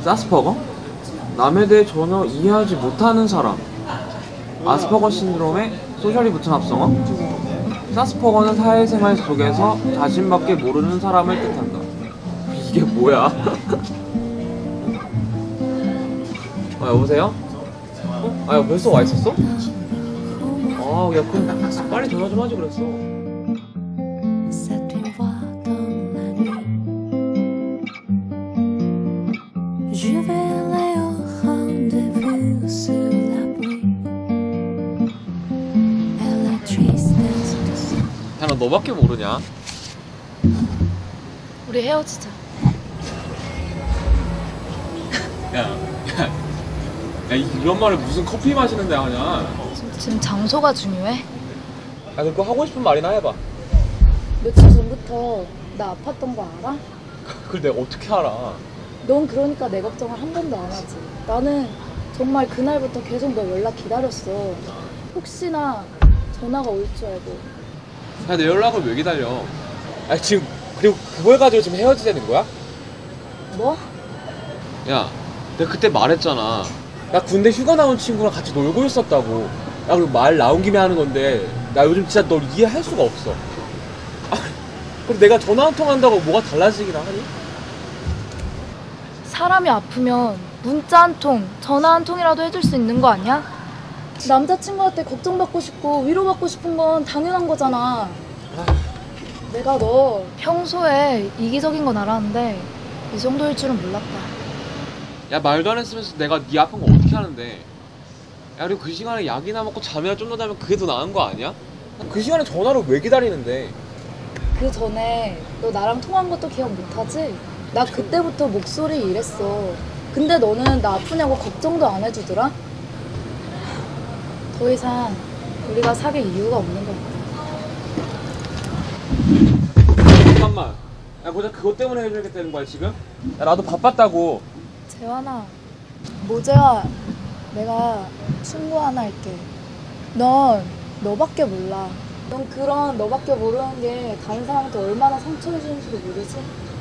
사스퍼거? 남에 대해 전혀 이해하지 못하는 사람. 아스퍼거 신드롬의 소셜이 붙은 합성어? 사스퍼거는 사회생활 속에서 자신밖에 모르는 사람을 뜻한다. 이게 뭐야? 여보세요? 야 벌써 와 있었어? 야 그럼 빨리 전화 좀 하지 그랬어. 야 너 너밖에 모르냐? 우리 헤어지자. 이런 말을 무슨 커피 마시는데 하냐? 지금 장소가 중요해? 그거 하고 싶은 말이나 해봐. 며칠 전부터 나 아팠던 거 알아? 그걸 내가 어떻게 알아? 넌 그러니까 내 걱정을 한 번도 안 하지. 나는 정말 그날부터 계속 너 연락 기다렸어. 혹시나 전화가 올 줄 알고. 내 연락을 왜 기다려? 지금 그리고 그걸 가지고 지금 헤어지자는 거야? 뭐? 야, 내가 그때 말했잖아. 나 군대 휴가 나온 친구랑 같이 놀고 있었다고. 그리고 말 나온 김에 하는 건데 나 요즘 진짜 널 이해할 수가 없어. 그럼 내가 전화 한 통 한다고 뭐가 달라지긴 하니? 사람이 아프면 문자 한 통, 전화 한 통이라도 해줄 수 있는 거 아니야? 남자친구한테 걱정받고 싶고 위로받고 싶은 건 당연한 거잖아. 내가 너 평소에 이기적인 건 알았는데 이 정도일 줄은 몰랐다. 야, 말도 안 했으면서 내가 네 아픈 거 어떻게 하는데? 야, 그리고 그 시간에 약이나 먹고 잠이나 좀 더 자면 그게 더 나은 거 아니야? 그 시간에 전화를 왜 기다리는데? 그 전에 너 나랑 통화한 것도 기억 못하지? 나 그때부터 목소리 이랬어. 근데 너는 나 아프냐고 걱정도 안 해주더라? 더 이상 우리가 사귈 이유가 없는 것 같아. 잠깐만. 야, 고작 그것 때문에 해줘야겠다는 거야 지금? 야, 나도 바빴다고. 재환아, 모재야, 내가 충고 하나 할게. 넌 너밖에 몰라. 넌 그런 너밖에 모르는 게 다른 사람한테 얼마나 상처를 주는지도 모르지?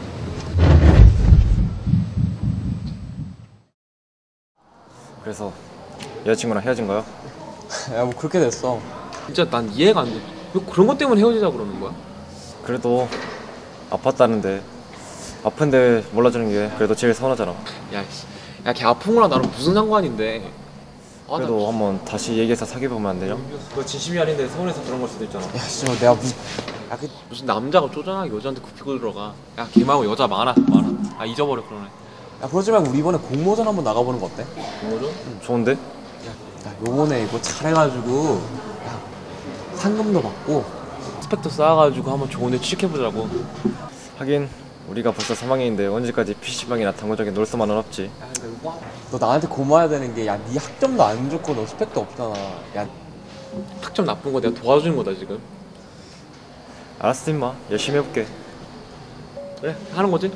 그래서 여자친구랑 헤어진 거야? 야, 뭐 그렇게 됐어. 진짜 난 이해가 안 돼. 왜 그런 것 때문에 헤어지자 그러는 거야? 그래도 아팠다는데 아픈데 몰라주는 게 그래도 제일 서운하잖아. 야, 걔 아픈 거랑 나랑 무슨 상관인데? 그래도 한번 다시 얘기해서 사귀어보면 안 되냐? 그거 진심이 아닌데 서운해서 그런 걸 수도 있잖아. 야, 진짜 내가 무슨 남자가 쪼잔하게 여자한테 굽히고 들어가. 야, 걔 말고 여자 많아. 잊어버려 그러네. 야, 그러지 말고 우리 이번에 공모전 한번 나가보는 거 어때? 공모전? 좋은데? 야, 요번에 이거 잘해가지고 상금도 받고 스펙도 쌓아가지고 한번 좋은 데 취직해보자고. 하긴 우리가 벌써 3학년인데 언제까지 PC방이나 당구장에 놀 수만은 없지. 야, 근데 너 나한테 고마워야 되는 게, 야, 네 학점도 안 좋고 너 스펙도 없잖아. 야, 학점 나쁜 거 내가 도와주는 거다 지금. 알았어 임마, 열심히 해볼게. 그래, 하는 거지?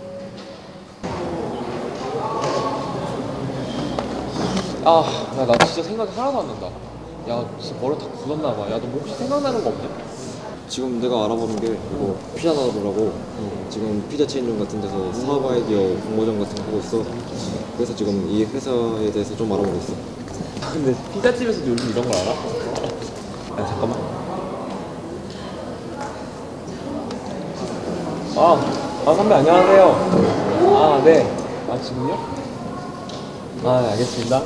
나 진짜 생각이 하나도 안 난다. 야, 진짜 머리 다 굳었나 봐. 야, 너 뭐 혹시 생각나는 거 없냐? 지금 내가 알아보는 게 이거 피자 나더라고. 지금 피자 체인점 같은 데서 사업 아이디어 공모전 같은 거 하고 있어. 그래서 지금 이 회사에 대해서 좀 알아보고 있어. 근데 피자집에서도 요즘 이런 걸 알아? 야, 잠깐만. 선배 안녕하세요. 네. 지금요? 네, 알겠습니다.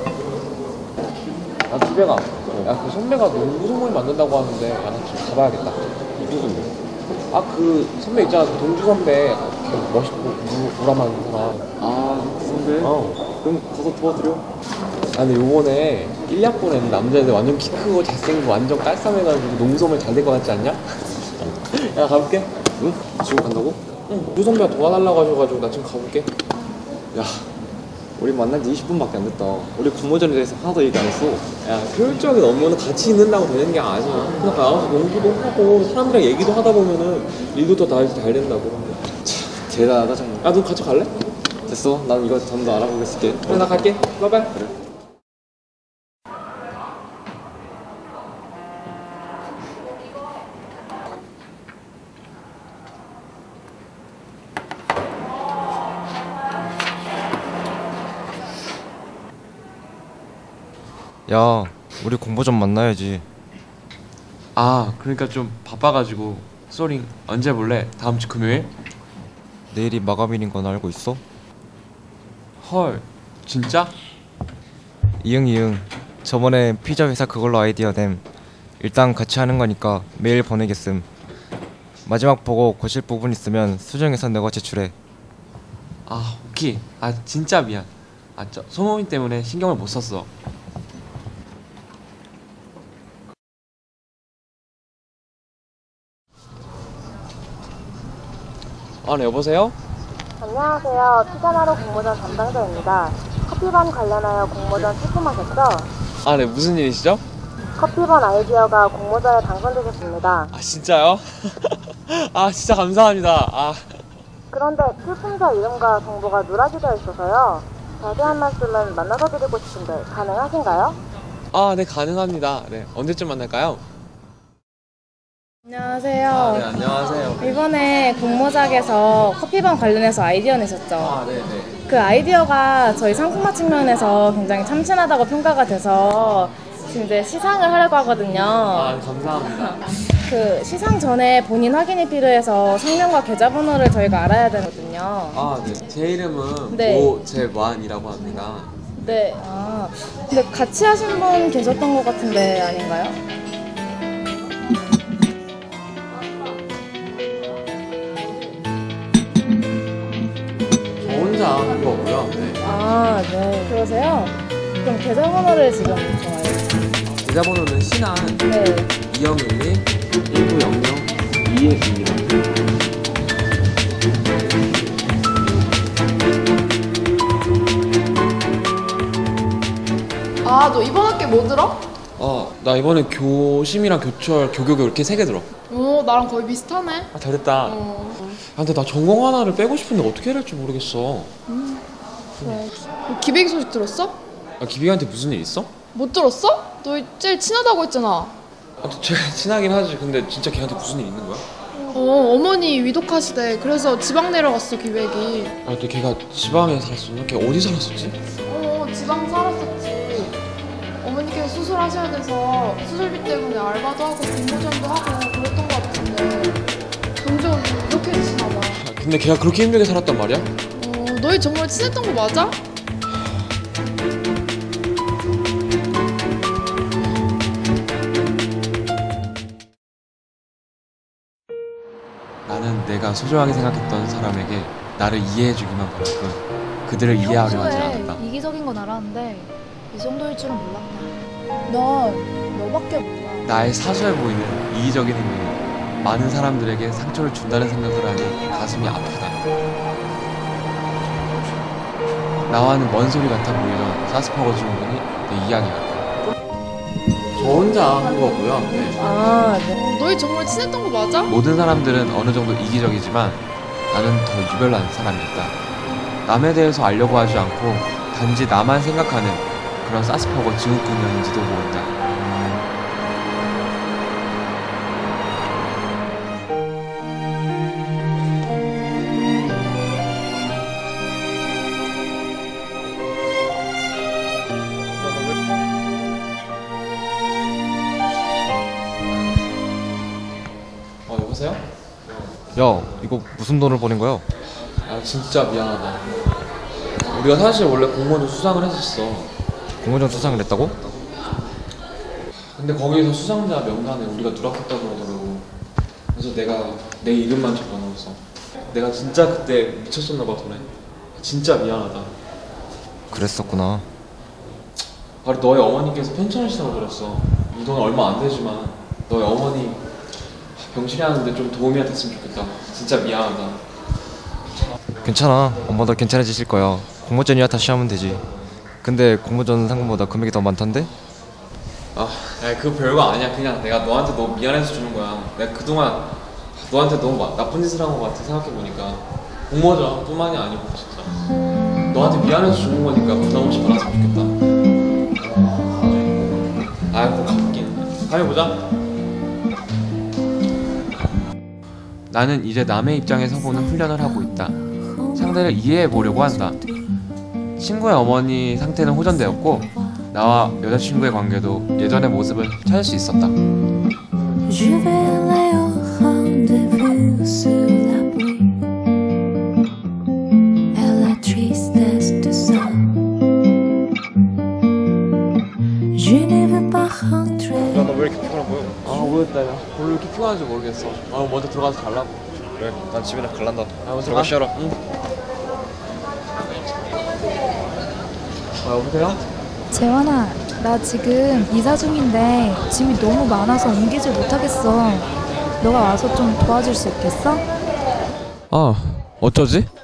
나 집에 가. 야, 그 선배가 농구 선물 만든다고 하는데, 나 지금 가봐야겠다. 무슨 선배? 그 선배 있잖아. 그 동주 선배. 멋있고 우람한 사람. 그 선배? 그럼 가서 도와드려. 근데 요번에 1학번에 남자애들 완전 키 크고 잘생기고 완전 깔쌈해가지고 농구 선물 잘 될 것 같지 않냐? 야, 가볼게. 응? 지금 간다고? 응. 두 선배가 도와달라고 하셔가지고 나 지금 가볼게. 야, 우리 만난 지 20분밖에 안 됐다. 우리 공모전에 대해서 하나도 얘기 안 했어. 야, 효율적인 업무는 같이 있는다고 되는 게 아니야. 그냥 나가서 농구도 하고 사람들이랑 얘기도 하다 보면은 일도 더 잘 된다고. 대단하다 정말. 야, 너 같이 갈래? 됐어. 난 이거 좀 더 알아보고 있을게. 그래, 나 갈게. 바이바이. 그래. 야, 우리 공모 좀 만나야지. 아, 그러니까 좀 바빠가지고. 쏘링, 언제 볼래? 다음 주 금요일? 내일이 마감일인 건 알고 있어? 헐, 진짜? 이응. 저번에 피자 회사 그걸로 아이디어 냄. 일단 같이 하는 거니까 메일 보내겠음. 마지막 보고 고칠 부분 있으면 수정해서 내가 제출해. 아, 오케이. 아, 진짜 미안. 아, 소모임 때문에 신경을 못 썼어. 네, 여보세요? 안녕하세요. 피자나루 공모전 담당자입니다. 커피번 관련하여 공모전 출품하셨죠? 아, 네, 무슨 일이시죠? 커피번 아이디어가 공모전에 당선되셨습니다. 아, 진짜요? 아, 진짜 감사합니다. 아, 그런데 출품자 이름과 정보가 누락이 되어 있어서요. 자세한 말씀은 만나서 드리고 싶은데 가능하신가요? 네, 가능합니다. 네, 언제쯤 만날까요? 안녕하세요. 네, 안녕하세요. 이번에 공모작에서 커피번 관련해서 아이디어 내셨죠? 네네. 그 아이디어가 저희 상품화 측면에서 굉장히 참신하다고 평가가 돼서 지금 이제 시상을 하려고 하거든요. 감사합니다. 그 시상 전에 본인 확인이 필요해서 성명과 계좌번호를 저희가 알아야 되거든요. 네. 제 이름은 네. 오재완이라고 합니다. 네. 근데 같이 하신 분 계셨던 것 같은데 아닌가요? 저 혼자 한 거고요. 네. 네. 그러세요? 그럼 계좌번호를 지금 좋아요. 계좌번호는 신한 네. 2011 1900 222입니다. 너 이번 학기 뭐 들어? 나 이번에 교심이랑 교철, 교교교 이렇게 3개 들어. 나랑 거의 비슷하네. 잘됐다. 근데 나 전공 하나를 빼고 싶은데 어떻게 해야 할지 모르겠어. 그래. 기백이 소식 들었어? 기비한테 무슨 일 있어? 못 들었어? 너 제일 친하다고 했잖아. 제가 친하긴 하지. 근데 진짜 걔한테 무슨 일 있는 거야? 어머니 위독하시대. 그래서 지방 내려갔어, 기백이. 근데 걔가 지방에 살았었나? 걔 어디 살았었지? 지방 살았었지. 어머니께서 수술하셔야 돼서 수술비 때문에 알바도 하고 공모전도 하고 그랬던 것 같은데 점점 위독해지시나 봐. 근데 걔가 그렇게 힘들게 살았단 말이야? 너희 정말 친했던 거 맞아? 나는 내가 소중하게 생각했던 사람에게 나를 이해해주기만 바랐고 그들을 이해하려 하지 않았다. 이기적인 건 알았는데 이 정도일 줄은 몰랐다. 넌 너밖에 몰라. 나의 사소해 보이는 이기적인 행동이 많은 사람들에게 상처를 준다는 생각을 하니 가슴이 아프다. 나와는 먼 소리 같아 보이던 사스퍼거 주인공이 내 이야기 같다. 저 혼자 한 거고요. 네. 네. 너희 정말 친했던 거 맞아? 모든 사람들은 어느 정도 이기적이지만 나는 더 유별난 사람이었다. 남에 대해서 알려고 하지 않고 단지 나만 생각하는 그런 사스퍼거 증후군이었는지도 모른다. 여보세요? 야, 이거 무슨 돈을 버린 거야? 진짜 미안하다. 우리가 사실 원래 공모전 수상을 했었어. 공모전 수상을 했다고? 근데 거기서 수상자 명단에 우리가 누락했다고 그러더라고. 그래서 내가 내 이름만 적어놓았어. 내가 진짜 그때 미쳤었나 봐, 돈에. 진짜 미안하다. 그랬었구나. 바로 너의 어머니께서 편찮으시다고 들었어. 이 돈 얼마 안 되지만 너의 어머니 병실에 하는데 좀 도움이 됐으면 좋겠다. 진짜 미안하다. 괜찮아. 엄마도 괜찮아지실 거야. 공모전이야 다시 하면 되지. 근데 공모전 상금보다 금액이 더 많던데? 그거 별거 아니야. 그냥 내가 너한테 너무 미안해서 주는 거야. 내가 그동안 너한테 너무 나쁜 짓을 한 것 같아, 생각해보니까. 공모전 뿐만이 아니고 진짜 너한테 미안해서 주는 거니까 부담 없이 받았으면 좋겠다. 꼭 갚긴. 다음에 보자. 나는 이제 남의 입장에 서보는 훈련을 하고 있다. 상대를 이해해 보려고 한다. 친구의 어머니 상태는 호전되었고 나와 여자친구의 관계도 예전의 모습을 찾을 수 있었다. Je vais aller au rendez-vous sur la pluie et la tristesse du sang. Je ne veux pas rentrer. 너 왜 이렇게 피곤해 보여? 아 모르겠다. 야. 오늘 이렇게 피곤한지 모르겠어. 아 먼저 들어가서 잘라고. 그래, 난 집이나 갈란다. 먼저 들어가 쉬어라. 응. 여보세요? 재환아, 나 지금 이사 중인데 짐이 너무 많아서 옮기질 못하겠어. 너가 와서 좀 도와줄 수 있겠어? 아 어쩌지?